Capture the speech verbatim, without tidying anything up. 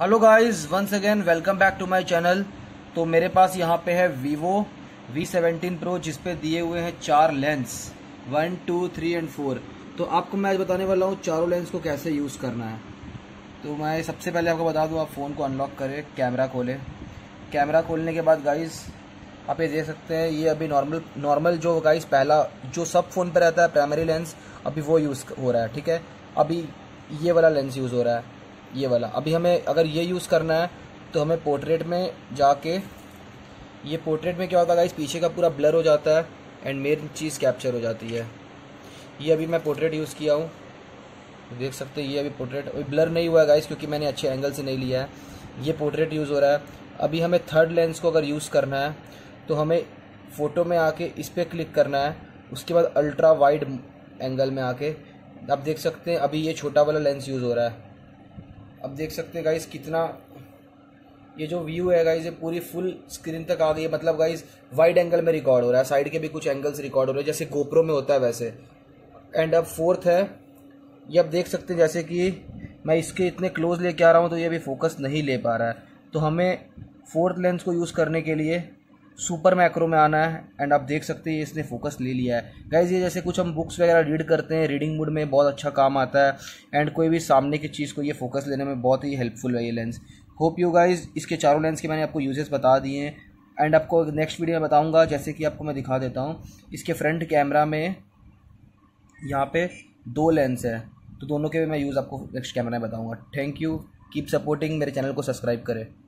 Hello guys, once again welcome back to my channel. तो मेरे पास यहाँ पे है वीवो वी सेवनटीन प्रो, जिसपे दिए हुए हैं चार lens, one two three and four. तो आपको मैं आज बताने वाला हूँ चारों लेंस को कैसे यूज़ करना है। तो मैं सबसे पहले आपको बता दूँ, आप फ़ोन को अनलॉक करें, कैमरा खोलें। कैमरा खोलने के बाद गाइस आप ये देख सकते हैं, ये अभी नॉर्मल नॉर्मल जो गाइस पहला जो सब फ़ोन पर रहता है प्राइमरी लेंस, अभी वो यूज़ हो रहा है। ठीक है, अभी ये वाला लेंस यूज़ हो रहा है, ये वाला। अभी हमें अगर ये यूज़ करना है तो हमें पोर्ट्रेट में जाके, ये पोर्ट्रेट में क्या होता है गाइस, पीछे का पूरा ब्लर हो जाता है एंड मेन चीज़ कैप्चर हो जाती है। ये अभी मैं पोर्ट्रेट यूज़ किया हूँ, देख सकते हैं। ये अभी पोर्ट्रेट अभी ब्लर नहीं हुआ है गाइस, क्योंकि मैंने अच्छे एंगल से नहीं लिया है। ये पोर्ट्रेट यूज़ हो रहा है। अभी हमें थर्ड लेंस को अगर यूज़ करना है तो हमें फ़ोटो में आके इस पर क्लिक करना है, उसके बाद अल्ट्रा वाइड एंगल में आके आप देख सकते हैं अभी ये छोटा वाला लेंस यूज़ हो रहा है। अब देख सकते हैं गाइस कितना ये जो व्यू है गाइस, ये पूरी फुल स्क्रीन तक आ गई है। मतलब गाइस वाइड एंगल में रिकॉर्ड हो रहा है, साइड के भी कुछ एंगल्स रिकॉर्ड हो रहे हैं जैसे गोप्रो में होता है वैसे। एंड अब फोर्थ है, ये आप देख सकते हैं जैसे कि मैं इसके इतने क्लोज लेके आ रहा हूँ तो ये भी फोकस नहीं ले पा रहा है। तो हमें फोर्थ लेंस को यूज़ करने के लिए सुपर मैक्रो में आना है। एंड आप देख सकते हैं इसने फोकस ले लिया है गाइज। ये जैसे कुछ हम बुक्स वगैरह रीड करते हैं, रीडिंग मूड में बहुत अच्छा काम आता है। एंड कोई भी सामने की चीज़ को ये फोकस लेने में बहुत ही हेल्पफुल है ये लेंस। होप यू गाइज, इसके चारों लेंस के मैंने आपको यूजेस बता दिए हैं। एंड आपको नेक्स्ट वीडियो में बताऊंगा, जैसे कि आपको मैं दिखा देता हूँ। इसके फ्रंट कैमरा में यहाँ पे दो लेंस है, तो दोनों के मैं यूज़ आपको नेक्स्ट कैमरा में बताऊँगा। थैंक यू, कीप सपोर्टिंग, मेरे चैनल को सब्सक्राइब करें।